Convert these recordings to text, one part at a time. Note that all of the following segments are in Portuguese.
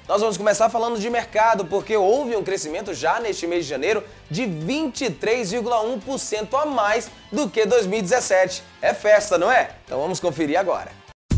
Nós vamos começar falando de mercado, porque houve um crescimento já neste mês de janeiro de 23,1% a mais do que 2017. É festa, não é? Então vamos conferir agora.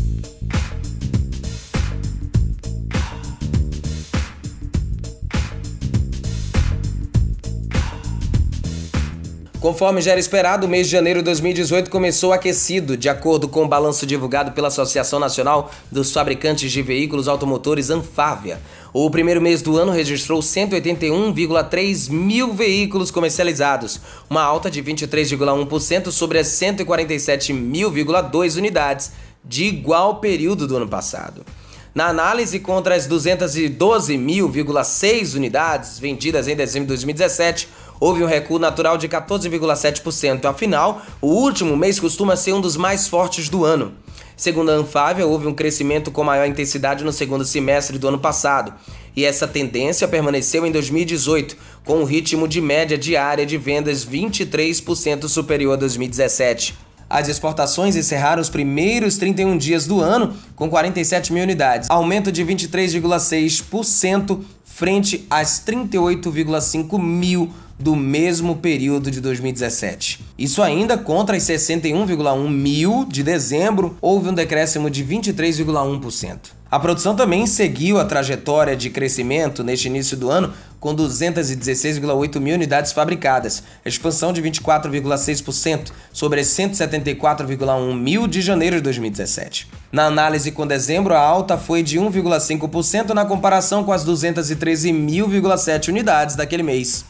Conforme já era esperado, o mês de janeiro de 2018 começou aquecido, de acordo com o balanço divulgado pela Associação Nacional dos Fabricantes de Veículos Automotores, Anfávia. O primeiro mês do ano registrou 181,3 mil veículos comercializados, uma alta de 23,1% sobre as 147.000,2 unidades de igual período do ano passado. Na análise, contra as 212.000,6 unidades vendidas em dezembro de 2017, houve um recuo natural de 14,7%. Afinal, o último mês costuma ser um dos mais fortes do ano. Segundo a Anfávia, houve um crescimento com maior intensidade no segundo semestre do ano passado, e essa tendência permaneceu em 2018, com um ritmo de média diária de vendas 23% superior a 2017. As exportações encerraram os primeiros 31 dias do ano com 47 mil unidades, aumento de 23,6% frente às 38,5 mil do mesmo período de 2017. Isso ainda contra as 61,1 mil de dezembro, houve um decréscimo de 23,1%. A produção também seguiu a trajetória de crescimento neste início do ano, com 216,8 mil unidades fabricadas, expansão de 24,6% sobre as 174,1 mil de janeiro de 2017. Na análise com dezembro, a alta foi de 1,5% na comparação com as 213.000,7 unidades daquele mês.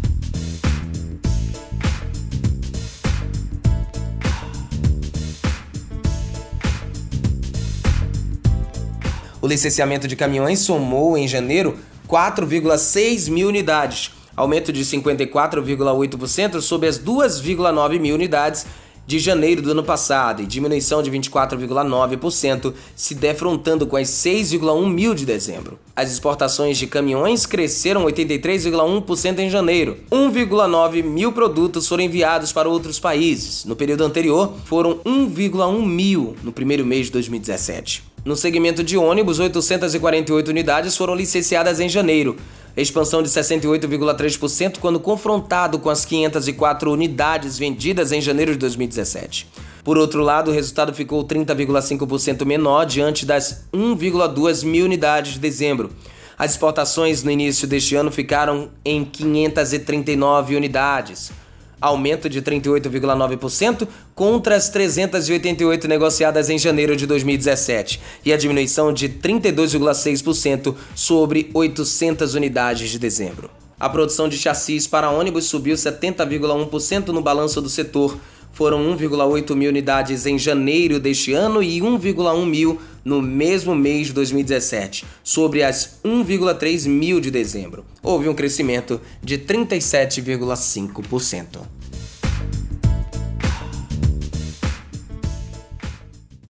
O licenciamento de caminhões somou, em janeiro, 4,6 mil unidades, aumento de 54,8% sobre as 2,9 mil unidades de janeiro do ano passado e diminuição de 24,9%, se defrontando com as 6,1 mil de dezembro. As exportações de caminhões cresceram 83,1% em janeiro. 1,9 mil produtos foram enviados para outros países. No período anterior, foram 1,1 mil no primeiro mês de 2017. No segmento de ônibus, 848 unidades foram licenciadas em janeiro, expansão de 68,3% quando confrontado com as 504 unidades vendidas em janeiro de 2017. Por outro lado, o resultado ficou 30,5% menor diante das 1,2 mil unidades de dezembro. As exportações no início deste ano ficaram em 539 unidades, aumento de 38,9% contra as 388 negociadas em janeiro de 2017 e a diminuição de 32,6% sobre 800 unidades de dezembro. A produção de chassis para ônibus subiu 70,1% no balanço do setor. Foram 1,8 mil unidades em janeiro deste ano e 1,1 mil no mesmo mês de 2017, sobre as 1,3 mil de dezembro. Houve um crescimento de 37,5%.